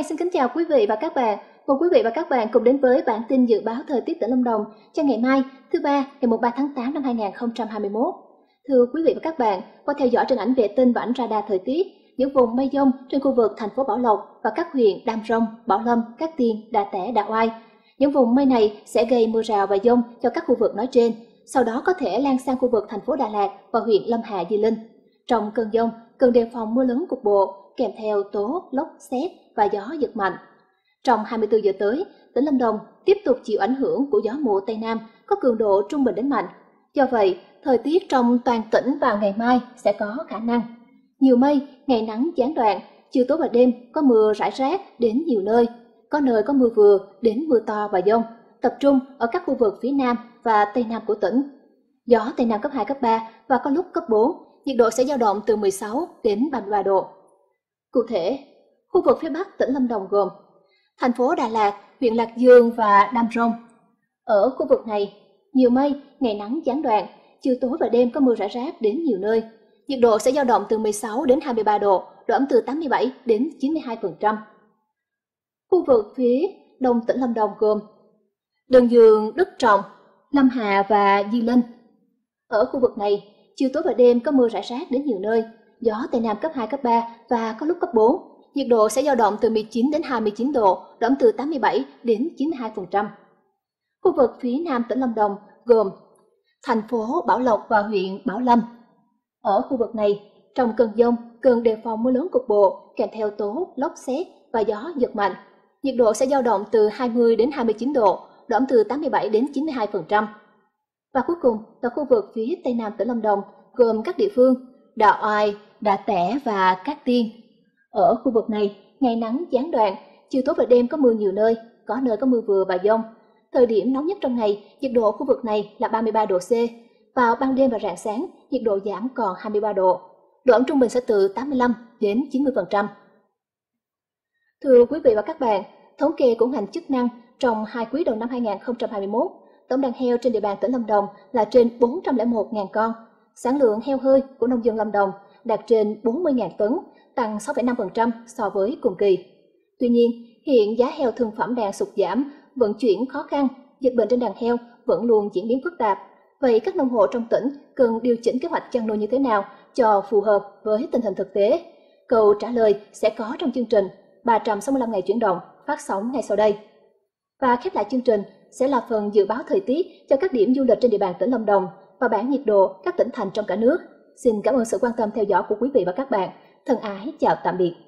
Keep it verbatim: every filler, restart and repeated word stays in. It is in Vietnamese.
Mai xin kính chào quý vị và các bạn. Mời quý vị và các bạn cùng đến với bản tin dự báo thời tiết tỉnh Lâm Đồng cho ngày mai, thứ ba, ngày mùng ba tháng tám năm hai nghìn không trăm hai mươi mốt. Thưa quý vị và các bạn, qua theo dõi trên ảnh vệ tinh và ảnh radar thời tiết, những vùng mây dông trên khu vực thành phố Bảo Lộc và các huyện Đam Rông, Bảo Lâm, Cát Tiên, Đạ Tẻ, Đạ Oai. Những vùng mây này sẽ gây mưa rào và dông cho các khu vực nói trên, sau đó có thể lan sang khu vực thành phố Đà Lạt và huyện Lâm Hà, Di Linh. Trong cơn dông, cần đề phòng mưa lớn cục bộ kèm theo tố, lốc, sét và gió giật mạnh. Trong hai mươi tư giờ tới, tỉnh Lâm Đồng tiếp tục chịu ảnh hưởng của gió mùa Tây Nam có cường độ trung bình đến mạnh. Do vậy, thời tiết trong toàn tỉnh vào ngày mai sẽ có khả năng nhiều mây, ngày nắng gián đoạn, chiều tối và đêm có mưa rải rác đến nhiều nơi, có nơi có mưa vừa đến mưa to và dông, tập trung ở các khu vực phía Nam và Tây Nam của tỉnh. Gió Tây Nam cấp hai, cấp ba và có lúc cấp bốn, nhiệt độ sẽ dao động từ mười sáu đến ba mươi ba độ. Cụ thể, khu vực phía Bắc tỉnh Lâm Đồng gồm thành phố Đà Lạt, huyện Lạc Dương và Đam Rông. Ở khu vực này, nhiều mây, ngày nắng gián đoạn, chiều tối và đêm có mưa rải rác đến nhiều nơi. Nhiệt độ sẽ dao động từ mười sáu đến hai mươi ba độ, độ ẩm từ tám mươi bảy đến chín mươi hai phần trăm. Khu vực phía Đông tỉnh Lâm Đồng gồm Đơn Dương, Đức Trọng, Lâm Hà và Di Linh. Ở khu vực này, chiều tối và đêm có mưa rải rác đến nhiều nơi, gió Tây Nam cấp hai, cấp ba và có lúc cấp bốn. Nhiệt độ sẽ dao động từ mười chín đến hai mươi chín độ, độ ẩm từ tám mươi bảy đến chín mươi hai phần trăm. Khu vực phía Nam tỉnh Lâm Đồng gồm thành phố Bảo Lộc và huyện Bảo Lâm. Ở khu vực này, trong cơn dông cần đề phòng mưa lớn cục bộ kèm theo tố, lốc, sét và gió giật mạnh. Nhiệt độ sẽ dao động từ hai mươi đến hai mươi chín độ, độ ẩm từ tám mươi bảy đến chín mươi hai phần trăm. Và cuối cùng là khu vực phía Tây Nam tỉnh Lâm Đồng gồm các địa phương Đạ Oai, Đạ Tẻ và Cát Tiên. Ở khu vực này, ngày nắng gián đoạn, chiều tối và đêm có mưa nhiều nơi, có nơi có mưa vừa và dông. Thời điểm nóng nhất trong ngày, nhiệt độ khu vực này là ba mươi ba độ C. Vào ban đêm và rạng sáng, nhiệt độ giảm còn hai mươi ba độ. Độ ẩm trung bình sẽ từ tám mươi lăm đến chín mươi phần trăm. Thưa quý vị và các bạn, thống kê của ngành chức năng trong hai quý đầu năm hai nghìn không trăm hai mươi mốt, tổng đàn heo trên địa bàn tỉnh Lâm Đồng là trên bốn trăm lẻ một nghìn con. Sản lượng heo hơi của nông dân Lâm Đồng đạt trên bốn mươi nghìn tấn, tăng sáu phẩy năm phần trăm so với cùng kỳ. Tuy nhiên, hiện giá heo thương phẩm đàn sụt giảm, vận chuyển khó khăn, dịch bệnh trên đàn heo vẫn luôn diễn biến phức tạp. Vậy các nông hộ trong tỉnh cần điều chỉnh kế hoạch chăn nuôi như thế nào cho phù hợp với tình hình thực tế? Câu trả lời sẽ có trong chương trình ba trăm sáu mươi lăm ngày chuyển động phát sóng ngay sau đây. Và khép lại chương trình sẽ là phần dự báo thời tiết cho các điểm du lịch trên địa bàn tỉnh Lâm Đồng và bảng nhiệt độ các tỉnh thành trong cả nước. Xin cảm ơn sự quan tâm theo dõi của quý vị và các bạn. Thân ái chào tạm biệt.